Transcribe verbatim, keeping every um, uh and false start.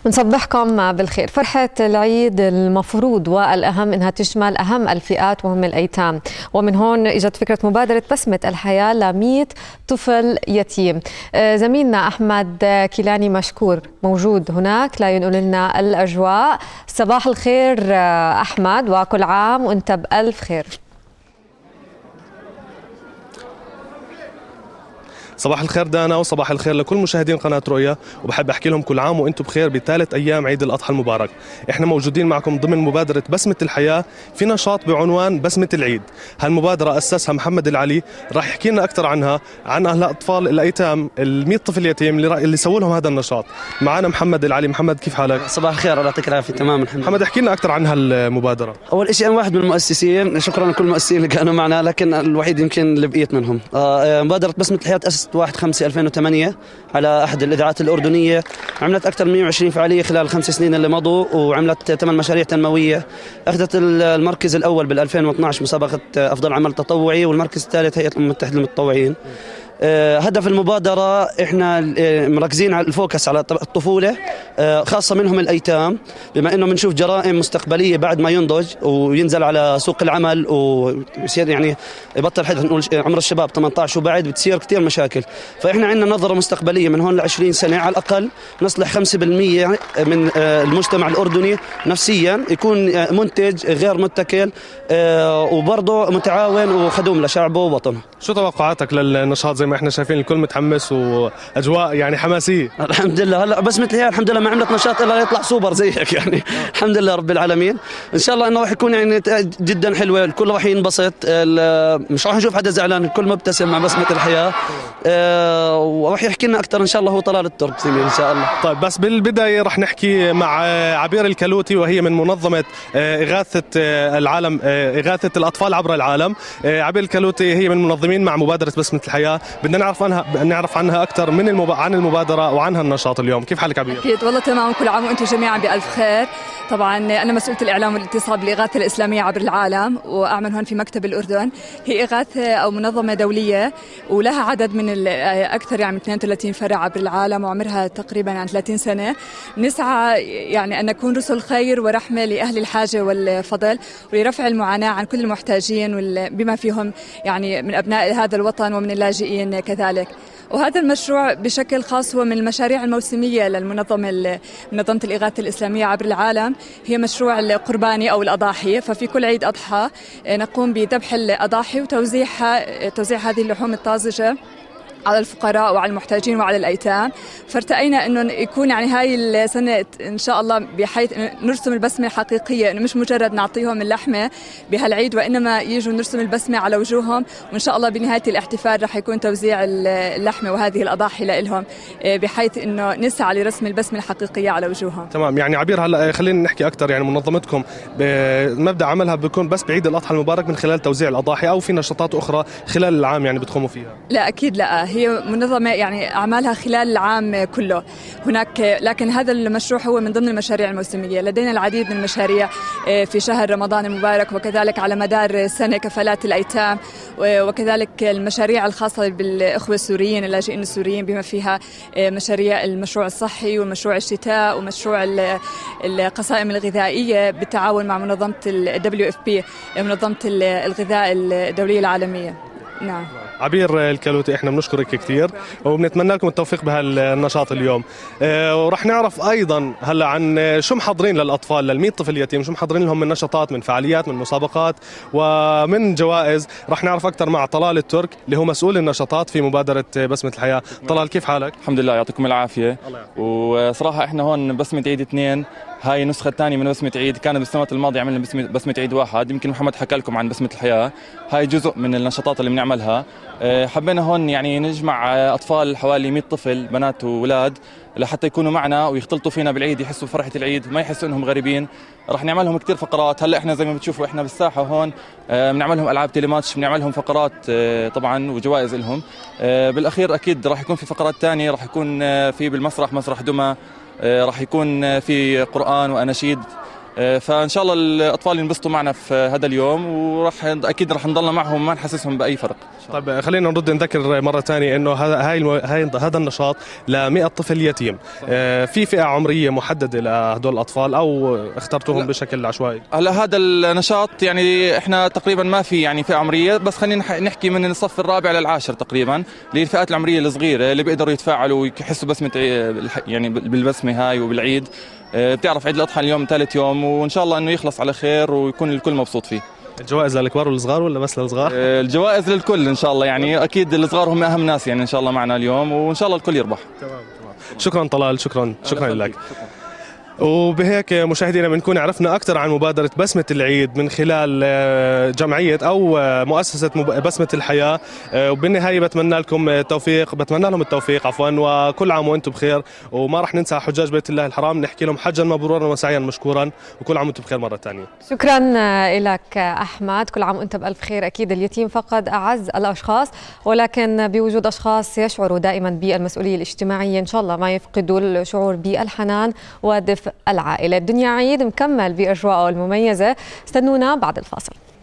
بنصبحكم بالخير. فرحة العيد المفروض والأهم إنها تشمل أهم الفئات وهم الأيتام، ومن هون إجت فكرة مبادرة بسمة الحياة لمئة طفل يتيم. زميلنا أحمد كيلاني مشكور موجود هناك لا ينقل لنا الأجواء. صباح الخير أحمد، وكل عام وأنت بألف خير. صباح الخير دانا، وصباح الخير لكل مشاهدين قناة رؤيا، وبحب أحكي لهم كل عام وأنتم بخير بثالث أيام عيد الأضحى المبارك. إحنا موجودين معكم ضمن مبادرة بسمة الحياة في نشاط بعنوان بسمة العيد. هالمبادرة أسسها محمد العلي، راح يحكي لنا أكثر عنها، عن أهل الأطفال الأيتام المئة طفل يتيم اللي, اللي سووا لهم هذا النشاط. معنا محمد العلي. محمد كيف حالك؟ صباح الخير، الله يعطيك العافية. تمام الحمد لله. محمد احكي لنا أكثر عن هالمبادرة. أول شيء أنا واحد من المؤسسين، شكرا لكل المؤسسين اللي كانوا معنا، لكن الوحيد يمكن اللي بقيت منهم. آه مبادرة بسمة الحياة تأسست واحد خمسة ألفين وثمانية على أحد الإذاعات الأردنية، عملت أكثر من مئة وعشرين فعالية خلال الخمس سنين اللي مضوا، وعملت ثمان مشاريع تنموية. أخذت المركز الأول بال ألفين واثني عشر مسابقة أفضل عمل تطوعي، والمركز الثالث هيئة الأمم المتحدة للمتطوعين. هدف المبادرة احنا مركزين على الفوكس على الطفولة، خاصة منهم الأيتام، بما انه بنشوف جرائم مستقبلية بعد ما ينضج وينزل على سوق العمل ويصير يعني يبطل حد نقول عمر الشباب ثمانية عشر وبعد، بتصير كثير مشاكل. فاحنا عندنا نظرة مستقبلية من هون ل عشرين سنة على الأقل نصلح خمسة بالمئة من المجتمع الأردني نفسيا يكون منتج غير متكل وبرضه متعاون وخدوم لشعبه ووطنه. شو توقعاتك للنشاط؟ زي ما احنا شايفين الكل متحمس واجواء يعني حماسيه. الحمد لله. هلا بس مثل هي الحمد لله ما عملت نشاط الا يطلع سوبر زيك يعني. الحمد لله رب العالمين. ان شاء الله انه راح يكون يعني جدا حلوه، الكل راح ينبسط، مش راح نشوف حدا زعلان، الكل مبتسم مع بسمه الحياه. أه وراح يحكي لنا اكثر ان شاء الله هو طلال الترك زميل ان شاء الله. طيب بس بالبدايه راح نحكي مع عبير الكلوتي، وهي من منظمه اغاثه العالم، اغاثه الاطفال عبر العالم. عبير الكلوتي هي من المنظمين مع مبادره بسمه الحياه. بدنا نعرف عنها نعرف عنها اكثر من المب... عن المبادره وعن هالنشاط اليوم. كيف حالك عبير؟ اكيد والله تمام، كل عام وانتم جميعا بالف خير. طبعا انا مسؤوله الاعلام والاتصال بالاغاثه الاسلاميه عبر العالم، واعمل هون في مكتب الاردن. هي اغاثه او منظمه دوليه ولها عدد من اكثر يعني من اثنين وثلاثين فرع عبر العالم، وعمرها تقريبا عن ثلاثين سنه. نسعى يعني ان نكون رسل خير ورحمه لاهل الحاجه والفضل، ولرفع المعاناه عن كل المحتاجين بما فيهم يعني من ابناء هذا الوطن ومن اللاجئين كذلك. وهذا المشروع بشكل خاص هو من المشاريع الموسمية للمنظمة منظمة الإغاثة الإسلامية عبر العالم. هي مشروع القرباني أو الأضاحي، ففي كل عيد أضحى نقوم بذبح الأضاحي وتوزيعها توزيع هذه اللحوم الطازجة على الفقراء وعلى المحتاجين وعلى الأيتام. فارتأينا أنه يكون يعني هاي السنة إن شاء الله بحيث نرسم البسمة الحقيقية، إنه مش مجرد نعطيهم اللحمة بهالعيد، وإنما يجوا نرسم البسمة على وجوههم. وإن شاء الله بنهاية الاحتفال رح يكون توزيع اللحمة وهذه الأضاحي لهم، بحيث إنه نسعى لرسم البسمة الحقيقية على وجوههم. تمام. يعني عبير هلا خلينا نحكي أكثر. يعني منظمتكم مبدأ عملها بيكون بس بعيد الأضحى المبارك من خلال توزيع الأضاحي، أو في نشاطات أخرى خلال العام يعني بتقوموا فيها؟ لا أكيد لا، هي منظمة يعني أعمالها خلال العام كله هناك، لكن هذا المشروع هو من ضمن المشاريع الموسمية. لدينا العديد من المشاريع في شهر رمضان المبارك، وكذلك على مدار السنة كفالات الأيتام، وكذلك المشاريع الخاصة بالإخوة السوريين اللاجئين السوريين، بما فيها مشاريع المشروع الصحي ومشروع الشتاء ومشروع القصائم الغذائية بالتعاون مع منظمة ال دبليو إف بي منظمة الغذاء الدولية العالمية. نعم. عبير الكلوتي احنا بنشكرك كثير وبنتمنى لكم التوفيق بهالنشاط اليوم. اه ورح نعرف ايضا هلا عن شو محضرين للاطفال للمئة طفل يتيم، شو محضرين لهم من نشاطات، من فعاليات، من مسابقات ومن جوائز. رح نعرف اكثر مع طلال الترك اللي هو مسؤول النشاطات في مبادره بسمه الحياه. طلال كيف حالك؟ الحمد لله يعطيكم العافيه. وصراحه احنا هون بسمه عيد اثنين، هاي النسخة الثانية من بسمة عيد. كانت بالسنوات الماضية عملنا بسمة, بسمة عيد واحد، يمكن محمد حكى لكم عن بسمة الحياة. هاي جزء من النشاطات اللي بنعملها. حبينا هون يعني نجمع أطفال حوالي مئة طفل بنات وولاد لحتى يكونوا معنا ويختلطوا فينا بالعيد، يحسوا بفرحة العيد، ما يحسوا انهم غريبين. رح نعمل لهم كثير فقرات. هلا احنا زي ما بتشوفوا احنا بالساحة هون بنعمل لهم ألعاب تيليماتش، بنعمل لهم فقرات طبعا وجوائز لهم. بالأخير أكيد رح يكون في فقرات ثانية، رح يكون في بالمسرح مسرح دمى، راح يكون في قرآن وأناشيد فان شاء الله الاطفال ينبسطوا معنا في هذا اليوم، وراح اكيد راح نضلنا معهم ما نحسسهم باي فرق. طيب خلينا نرد نذكر مره ثانيه انه هذا هاي المو... هاي هذا النشاط ل مئة طفل يتيم. آه في فئه عمريه محدده لهدول الاطفال او اخترتوهم لا. بشكل عشوائي؟ هلا هذا النشاط يعني احنا تقريبا ما في يعني فئه عمريه، بس خلينا نحكي من الصف الرابع للعاشر تقريبا، اللي هي الفئات العمريه الصغيره اللي بيقدروا يتفاعلوا ويحسوا بسمه يعني بالبسمه هاي وبالعيد. بتعرف عيد الأضحى اليوم ثالث يوم، وإن شاء الله إنه يخلص على خير ويكون الكل مبسوط فيه. الجوائز للكبار والصغار ولا بس للصغار؟ الجوائز للكل إن شاء الله، يعني أكيد الصغار هم أهم ناس يعني إن شاء الله معنا اليوم، وإن شاء الله الكل يربح. تمام تمام. شكرا طلال، شكرا شكرا لك. شكرا. وبهيك مشاهدينا بنكون عرفنا أكثر عن مبادرة بسمة العيد من خلال جمعية أو مؤسسة بسمة الحياة. وبالنهاية بتمنى لكم التوفيق، بتمنى لهم التوفيق عفوا، وكل عام وأنتم بخير. وما راح ننسى حجاج بيت الله الحرام، نحكي لهم حجا مبرورا وسعيا مشكورا، وكل عام وأنتم بخير مرة ثانية. شكرا لك أحمد، كل عام وأنت بألف خير. أكيد اليتيم فقد أعز الأشخاص، ولكن بوجود أشخاص يشعروا دائما بالمسؤولية الاجتماعية إن شاء الله ما يفقدوا الشعور بالحنان ودفء العائلة. الدنيا عيد مكمل بأجواءه المميزة، استنونا بعد الفاصل.